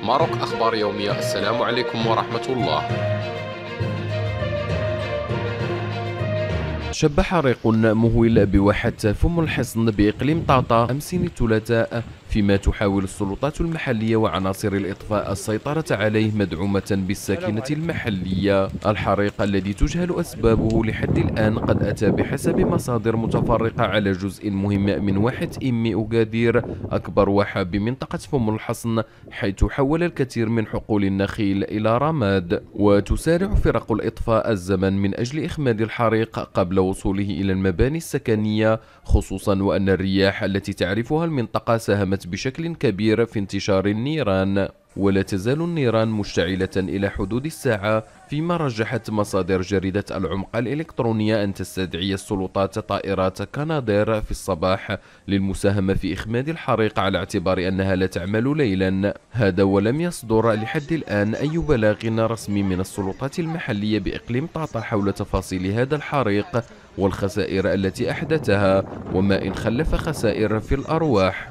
ماروك أخبار يومية. السلام عليكم ورحمة الله. شب حريق مهول بواحة فم الحصن بإقليم طاطا أمس الثلاثاء، فيما تحاول السلطات المحلية وعناصر الإطفاء السيطرة عليه مدعومة بالساكنة المحلية. الحريق الذي تجهل أسبابه لحد الآن قد أتى بحسب مصادر متفرقة على جزء مهم من واحة إم أوغادير، أكبر واحة بمنطقة فم الحصن، حيث حول الكثير من حقول النخيل إلى رماد. وتسارع فرق الإطفاء الزمن من أجل إخماد الحريق قبل وصوله إلى المباني السكنية، خصوصا وأن الرياح التي تعرفها المنطقة ساهمت بشكل كبير في انتشار النيران. ولا تزال النيران مشتعلة إلى حدود الساعة، فيما رجحت مصادر جريدة العمق الإلكترونية أن تستدعي السلطات طائرات كنادير في الصباح للمساهمة في إخماد الحريق على اعتبار أنها لا تعمل ليلا. هذا ولم يصدر لحد الآن أي بلاغ رسمي من السلطات المحلية بإقليم طاطا حول تفاصيل هذا الحريق والخسائر التي أحدثها، وما إن خلف خسائر في الأرواح.